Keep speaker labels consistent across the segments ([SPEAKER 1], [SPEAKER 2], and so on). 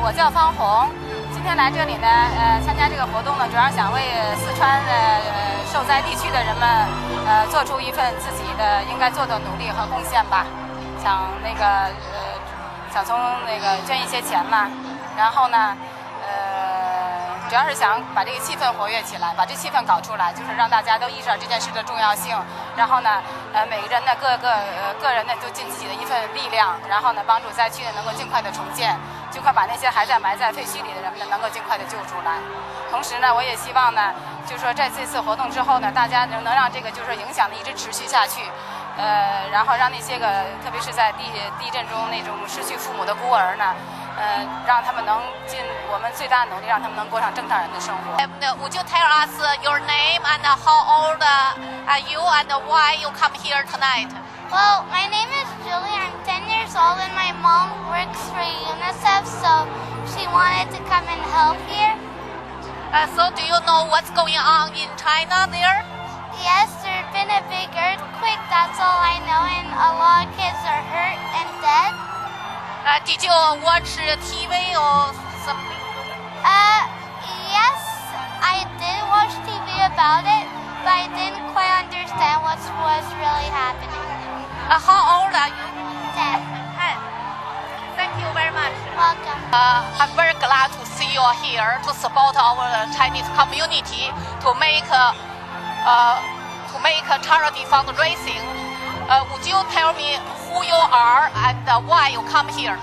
[SPEAKER 1] 我叫方红，今天来这里呢，参加这个活动呢，主要想为四川受灾地区的人们，做出一份自己的应该做的努力和贡献吧。想想从捐一些钱嘛，然后呢，主要是想把这个气氛活跃起来，把这气氛搞出来，就是让大家都意识到这件事的重要性。然后呢，每个人呢，个人呢，都尽自己的一份力量，然后呢，帮助灾区呢能够尽快的重建，尽快把那些还在埋在废墟里的人们呢能够尽快的救出来。同时呢，我也希望呢，就是说在这次活动之后呢，大家能让这个就是说影响力一直持续下去。然后让那些特别是在地震中那种失去父母的孤儿呢，让他们能尽我们最大的努力，让他们能过上正常人的生活。
[SPEAKER 2] Would you tell us your name and how old are you and why you come here tonight?
[SPEAKER 3] Well, my name is Julie. I'm 10 years old and my mom works for UNICEF, so she wanted to come and help here.
[SPEAKER 2] So do you know what's going on in China there?
[SPEAKER 3] Yes, there's been a big earthquake, that's all I know, and a lot of kids are hurt and dead.
[SPEAKER 2] Did you watch TV or something?
[SPEAKER 3] Yes, I did watch TV about it, but I didn't quite understand what was really happening.
[SPEAKER 2] How old are you?
[SPEAKER 3] 10.
[SPEAKER 2] 10. Thank you very much.
[SPEAKER 3] Welcome.
[SPEAKER 2] I'm very glad to see you here to support our Chinese community to make charity fundraising. Would you tell me who you are and why you come here?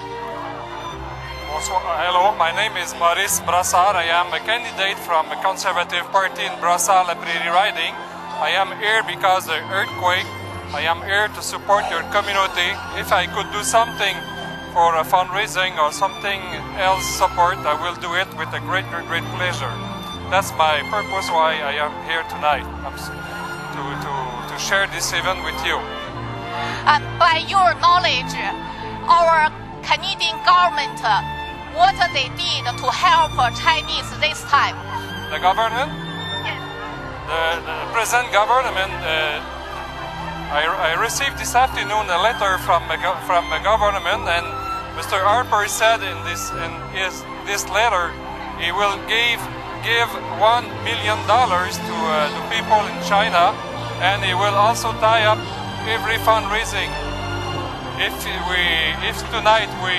[SPEAKER 4] Hello, my name is Maurice Brassard. I am a candidate from the Conservative Party in Brassard-La-Prairie riding. I am here because of the earthquake. I am here to support your community. If I could do something for a fundraising or something else support, I will do it with a great pleasure. That's my purpose why I am here tonight, to share this event with you.
[SPEAKER 2] By your knowledge, our Canadian government, what they did to help Chinese this time?
[SPEAKER 4] The government?
[SPEAKER 2] Yes.
[SPEAKER 4] The present government, I received this afternoon a letter from the government, and Mr. Harper said in this letter he will give $1 million to the people in China, and he will also tie up every fundraising. If tonight we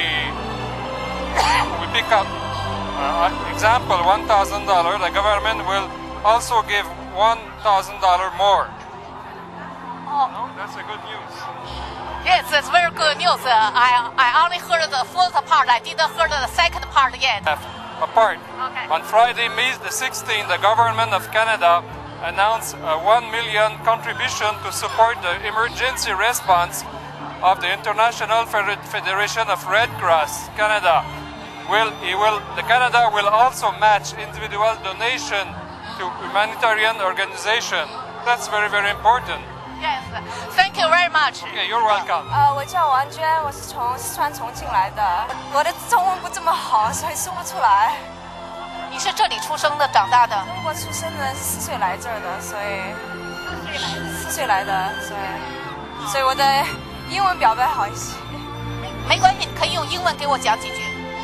[SPEAKER 4] pick up example $1,000, the government will also give $1,000 more.
[SPEAKER 2] Oh.
[SPEAKER 4] No, that's a good news.
[SPEAKER 2] Yes, it's very good news. I only heard the first part. I didn't hear the second part yet.
[SPEAKER 4] Apart.
[SPEAKER 2] Okay.
[SPEAKER 4] On Friday, May the 16th, the government of Canada announced a $1 million contribution to support the emergency response of the International Federation of Red Cross Canada. Canada will also match individual donation to humanitarian organization. That's very, very important.
[SPEAKER 2] Yes, thank you very much.
[SPEAKER 4] Okay, you're welcome.
[SPEAKER 1] 我叫王娟，我是从四川重庆来的。我的中文不这么好，所以说不出来。
[SPEAKER 2] 你是这里出生的，长大的？
[SPEAKER 1] 中国出生的，4岁来这儿的，所以4岁来的，所以我的英文表达好一些。
[SPEAKER 2] 没关系，你可以用英文给我讲几句。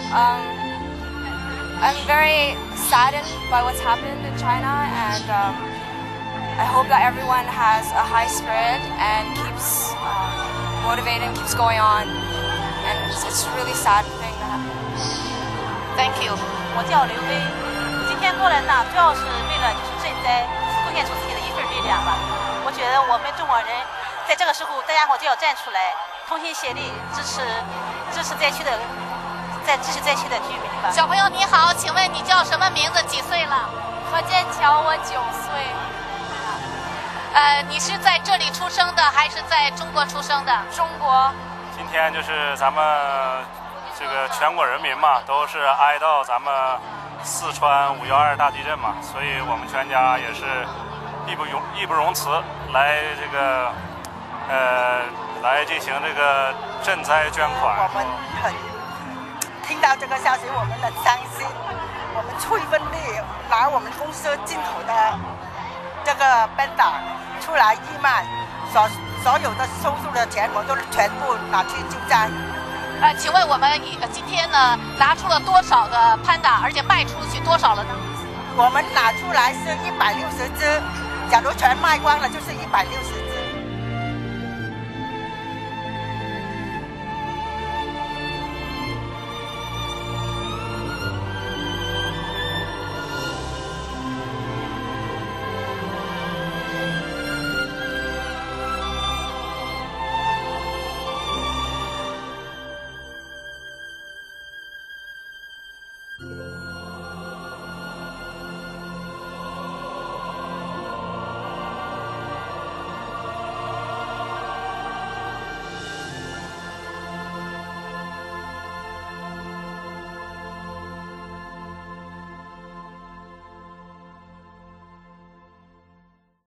[SPEAKER 1] I'm very saddened by what's happened in China, and I hope that everyone has a high spirit and keeps motivated and keeps going on. And it's a really sad thing that happened.
[SPEAKER 2] Thank you.
[SPEAKER 5] 我叫刘薇，今天过来呢，主要是为了就是赈灾，贡献出自己的一份力量吧。我觉得我们中国人在这个时候，大家伙就要站出来，同心协力，支持灾区的居民吧。
[SPEAKER 2] 小朋友你好，请问你叫什么名字？几岁了？
[SPEAKER 1] 何建桥，我9岁。
[SPEAKER 2] 你是在这里出生的，还是在中国出生的？
[SPEAKER 1] 中国。
[SPEAKER 6] 今天就是咱们这个全国人民嘛，都是哀悼咱们四川5.12大地震嘛，所以我们全家也是义不容辞来这个来进行这个赈灾捐款。
[SPEAKER 7] 我们听到这个消息，我们很伤心，我们出一份力，拿我们公司进口的这个奔打出来义卖，所有的收入的钱，我都全部拿去救灾。
[SPEAKER 2] 请问我们今天呢拿出了多少的潘达，而且卖出去多少了呢？
[SPEAKER 7] 我们拿出来是160只，假如全卖光了就是160